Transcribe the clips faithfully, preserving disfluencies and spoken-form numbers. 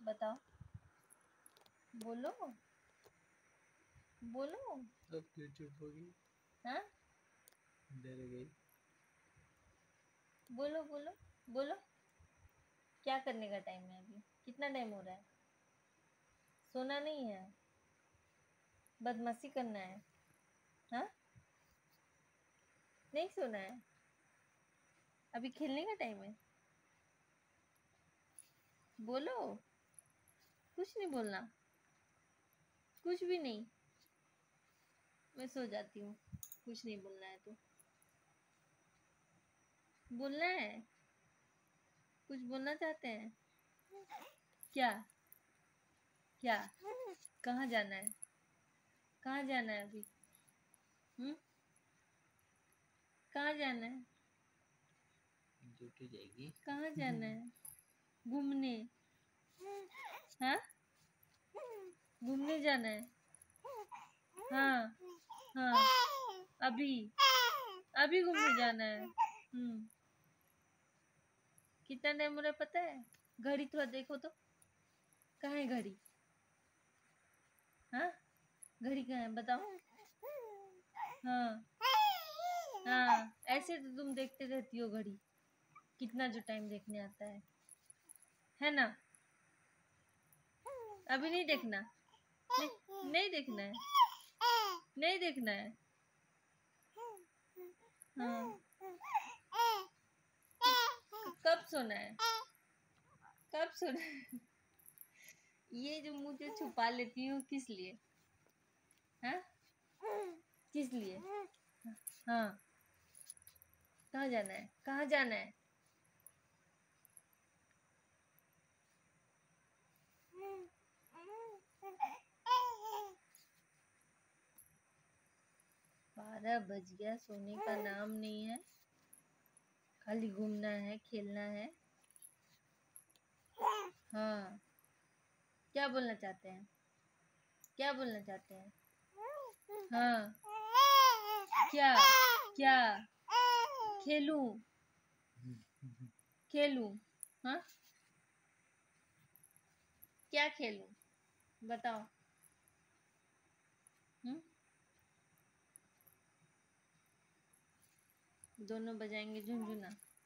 बताओ, बोलो बोलो। अब क्यों चुप होगी? हाँ, डर गई? बोलो बोलो बोलो। क्या करने का टाइम है अभी? कितना टाइम हो रहा है? सोना नहीं है, बदमाशी करना है। हाँ, नहीं सोना है, अभी खेलने का टाइम है। बोलो, कुछ नहीं बोलना, कुछ भी नहीं। मैं सो जाती हूँ, कुछ नहीं बोलना है तो। बोलना है, कुछ बोलना चाहते हैं क्या? क्या? कहाँ जाना है? कहाँ जाना है अभी? हम्म, कहाँ जाना है? ड्यूटी जाएगी? कहाँ जाना है? घूमने? हाँ, घूमने जाना है। हाँ हाँ, अभी अभी घूमने जाना है। हम्म, कितना टाइम हो रहा है पता है? घड़ी थोड़ा देखो तो, कहाँ है घड़ी? हाँ, घड़ी कहाँ है बताओ? हाँ हाँ, ऐसे तो तुम देखते रहती हो घड़ी, कितना जो टाइम देखने आता है है ना? अभी नहीं देखना, नहीं, नहीं देखना है, नहीं देखना है। हाँ, कब सोना है? कब सोना है? ये जो मुझे छुपा लेती हूँ किस लिए? हाँ, किस लिए? हाँ, कहाँ जाना है? कहाँ जाना है? बारह बज गया, सोने का नाम नहीं है, खाली घूमना है, खेलना है। हाँ, क्या बोलना चाहते हैं? क्या बोलना चाहते हैं? हाँ, क्या? क्या खेलूं? खेलूं? हाँ, क्या खेलूं बताओ? हम्म, दोनों बजाएंगे झुनझुना।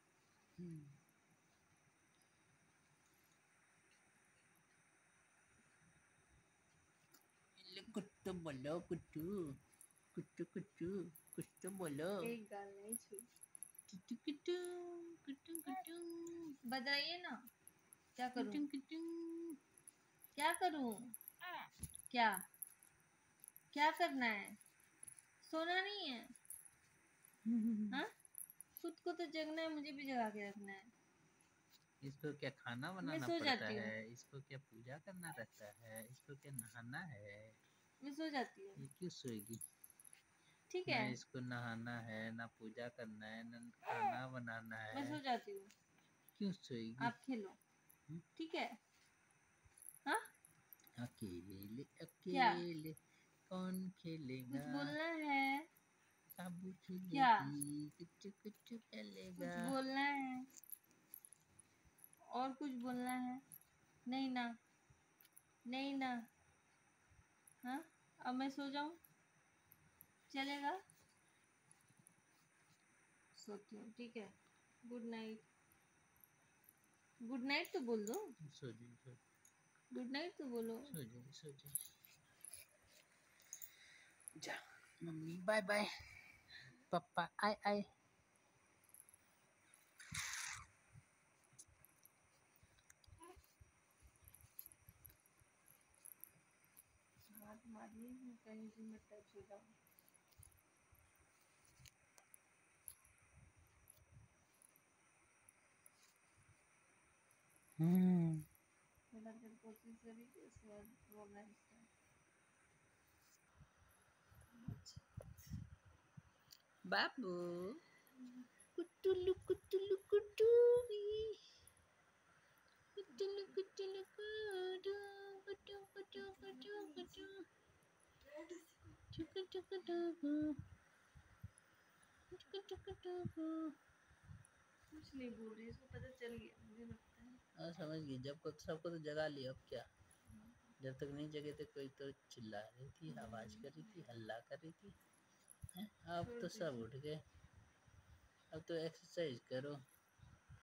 कुट्टू बोलो, कुट्टू कुट्टू कुट्टू कुट्टू बोलो। एक गाल नहीं छू। कुट्टू कुट्टू कुट्टू कुट्टू बताइए ना, क्या करूं? कुट्टू कुट्टू। क्या करूं? क्या? क्या करना है? सोना नहीं है? हाँ, खुद को तो जगना है, मुझे भी जगा के रखना है। इसको क्या खाना मैं बनाना सो पड़ता जाती हूँ, है? इसको क्या पूजा करना रहता है? इसको क्या नहाना है? मैं सो जाती हूँ। ये क्यों सोएगी? ठीक ना है, इसको नहाना है, ना पूजा करना है, ना खाना बनाना मैं है। सो जाती हूँ, क्यों सोएगी? आप खेलो। हम्म? ठीक है। हाँ, अकेले क्या? अकेले कौन कुछ खेलेगा? बोलना है? काबू क्या? खेलेगी, कुछ कुछ कुछ चलेगा। बोलना है? और कुछ बोलना है? नहीं ना, नहीं ना। हाँ, अब मैं सो जाऊं, चलेगा? सोती हूँ, ठीक है। Good night. गुड नाइट तो बोल दो। सो जी सो गुड नाइट तो बोलो। सो जी सो जी। जा मम्मी, बाय बाय। पापा आए आए। हाथ मारिए, मैं कहीं भी मत टच हो जाऊं। हम्म। थोड़ा देर कोशिश करिए, उसके बाद रोना स्टार्ट। बाबू कुटुलु कुटुलु कुटुबी कुटुलु कुटुलु कुटु कुटु कुटु कुटु कुटु टुकु टुकु टुकु टुकु टुकु टुकु। कुछ नहीं बोल रही, इसको पता चल गया मुझे लगता है। हाँ समझ गई, जब को सबको तो जगा लिया, अब क्या। जब तक नहीं जगे थे कोई तो चिल्ला रही थी, आवाज कर रही थी, हल्ला कर रही थी हैं? अब तो सब उठ गए। अब तो एक्सरसाइज करो।